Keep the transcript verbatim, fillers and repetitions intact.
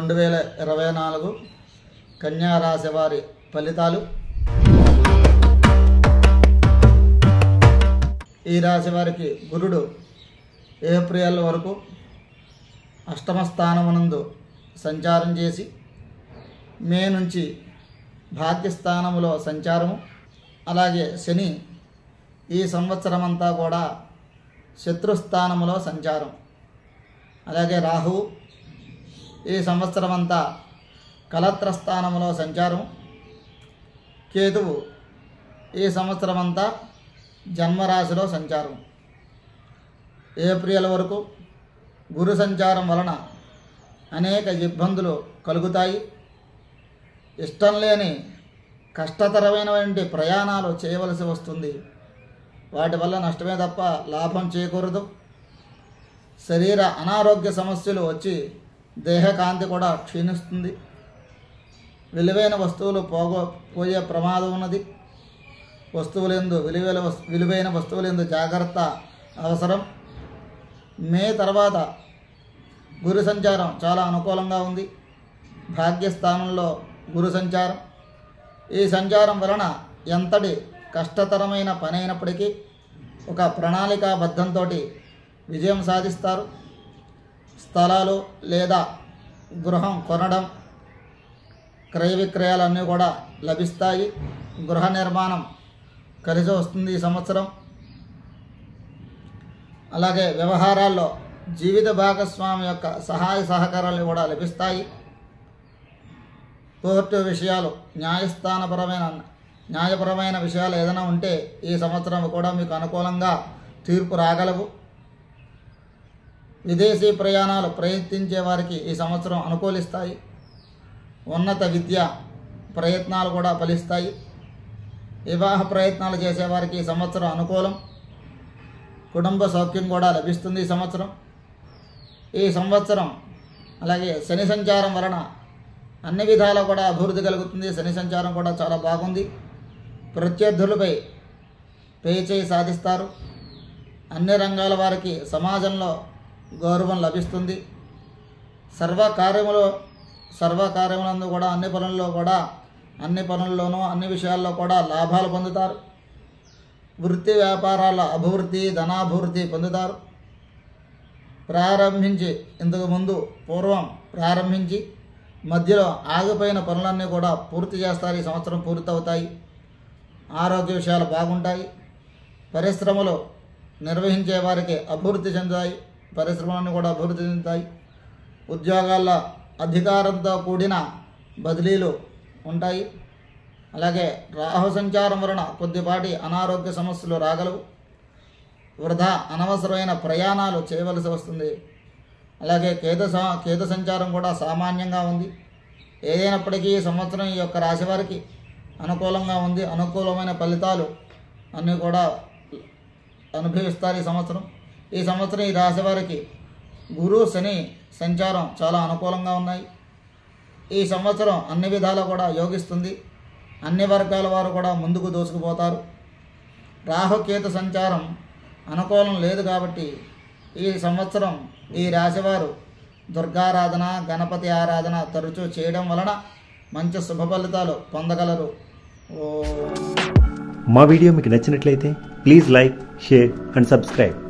రెండు వేల ఇరవై నాలుగు కన్యా రాశి వారి ఫలితాలు. ఈ రాశి వారికి గురుడు ఏప్రిల్ వరకు అష్టమ స్థానమునందు సంచారం చేసి మే నుంచి భాగ్యస్థానములో సంచారము, అలాగే శని ఈ సంవత్సరం అంతా కూడా శత్రుస్థానములో సంచారం, అలాగే రాహువు ఈ సంవత్సరం అంతా కలత్ర స్థానములో సంచారం, కేతువు ఈ సంవత్సరం అంతా జన్మరాశిలో సంచారం. ఏప్రిల్ వరకు గురు సంచారం వలన అనేక ఇబ్బందులు కలుగుతాయి. ఇష్టం లేని కష్టతరమైనటువంటి ప్రయాణాలు చేయవలసి వస్తుంది. వాటి వల్ల నష్టమే తప్ప లాభం చేకూరదు. శరీర అనారోగ్య సమస్యలు వచ్చి దేహకాంతి కూడా క్షీణిస్తుంది. విలువైన వస్తువులు పోగో పోయే ప్రమాదం ఉన్నది. వస్తువులందు విలువైన విలువైన వస్తువులందు జాగ్రత్త అవసరం. మే తర్వాత గురు సంచారం చాలా అనుకూలంగా ఉంది. భాగ్యస్థానంలో గురు సంచారం. ఈ సంచారం వలన ఎంతటి కష్టతరమైన పని అయినప్పటికీ ఒక ప్రణాళికాబద్ధంతో విజయం సాధిస్తారు. స్థలాలు లేదా గృహం కొనడం, క్రయ విక్రయాలన్నీ కూడా లభిస్తాయి. గృహ నిర్మాణం కలిసి వస్తుంది ఈ సంవత్సరం. అలాగే వ్యవహారాల్లో జీవిత భాగస్వామి యొక్క సహాయ సహకారాలు కూడా లభిస్తాయి. కోర్టు విషయాలు, న్యాయస్థానపరమైన న్యాయపరమైన విషయాలు ఏదైనా ఉంటే ఈ సంవత్సరం కూడా మీకు అనుకూలంగా తీర్పు రాగలవు. విదేశీ ప్రయాణాలు ప్రయత్నించే వారికి ఈ సంవత్సరం అనుకూలిస్తాయి. ఉన్నత విద్య ప్రయత్నాలు కూడా ఫలిస్తాయి. వివాహ ప్రయత్నాలు చేసేవారికి ఈ సంవత్సరం అనుకూలం. కుటుంబ సౌఖ్యం కూడా లభిస్తుంది ఈ సంవత్సరం. ఈ సంవత్సరం అలాగే శని సంచారం వలన అన్ని విధాలా కూడా అభివృద్ధి కలుగుతుంది. శని సంచారం కూడా చాలా బాగుంది. ప్రత్యర్థులపై పేచేయి సాధిస్తారు. అన్ని రంగాల వారికి సమాజంలో గౌరవం లభిస్తుంది. సర్వకార్యములో సర్వకార్యములందు కూడా అన్ని పనుల్లో కూడా అన్ని పనుల్లోనూ అన్ని విషయాల్లో కూడా లాభాలు పొందుతారు. వృత్తి వ్యాపారాల అభివృద్ధి, ధనాభివృద్ధి పొందుతారు. ప్రారంభించి ఇంతకు ముందు పూర్వం ప్రారంభించి మధ్యలో ఆగిపోయిన పనులన్నీ కూడా పూర్తి చేస్తారు. ఈ సంవత్సరం పూర్తవుతాయి. ఆరోగ్య విషయాలు బాగుంటాయి. పరిశ్రమలు నిర్వహించే వారికి అభివృద్ధి చెందుతాయి. పరిశ్రమలన్నీ కూడా అభివృద్ధి చెందుతాయి. ఉద్యోగాల్లో అధికారంతో కూడిన బదిలీలు ఉంటాయి. అలాగే రాహు సంచారం వలన కొద్దిపాటి అనారోగ్య సమస్యలు రాగలవు. వృధా అనవసరమైన ప్రయాణాలు చేయవలసి వస్తుంది. అలాగే కేతు కేతు సంచారం కూడా సామాన్యంగా ఉంది. ఏదైనప్పటికీ ఈ సంవత్సరం ఈ యొక్క రాశి వారికి అనుకూలంగా ఉంది. అనుకూలమైన ఫలితాలు అన్నీ కూడా అనుభవిస్తారు ఈ సంవత్సరం. ఈ సంవత్సరం ఈ రాశి వారికి గురు శని సంచారం చాలా అనుకూలంగా ఉన్నాయి. ఈ సంవత్సరం అన్ని విధాలా కూడా యోగిస్తుంది. అన్ని వర్గాల వారు కూడా ముందుకు దూసుకుపోతారు. రాహుకేతు సంచారం అనుకూలం లేదు కాబట్టి ఈ సంవత్సరం ఈ రాశివారు దుర్గారాధన, గణపతి ఆరాధన తరచూ చేయడం వలన మంచి శుభ ఫలితాలు పొందగలరు. మా వీడియో మీకు నచ్చినట్లయితే please like, share and subscribe.